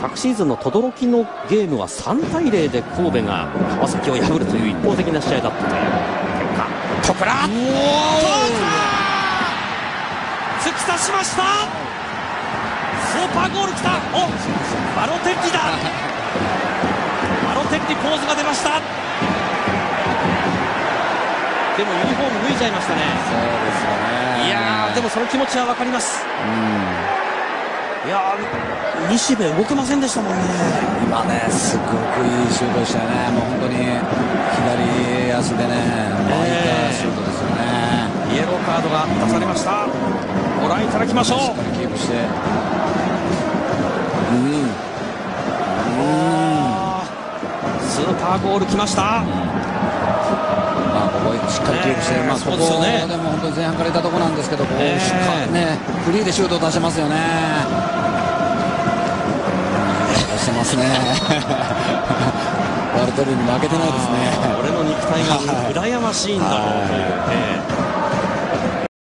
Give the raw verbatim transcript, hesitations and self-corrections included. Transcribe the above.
昨シーズンの轟のゲームはさんたいゼロで神戸が川崎を破るという一方的な試合だったという結果。トプラ突き刺しました。スーパーゴールきた。おバロテッリだ。バロテッリポーズが出ました。でもユニフォーム脱いじゃいましたね。 そうですよね。 いやーでもその気持ちは分かります。うん、いやー西部動けませんでしたもんね。 今ねすごくいいシュートでしたよね。もう本当に左足でね巻いたシュートですよね。 イエローカードが出されました。ご覧いただきましょう。しっかりキープして、うん、 スーパーゴール来ました。 まあ、ここしっかりキープして、まあ、ここでも本当に前半からいたところなんですけど、こうしっかりね、フリーでシュートを出してますよね。出してますね。バルテルに負けてないですね。 俺の肉体が羨ましいんだろうという。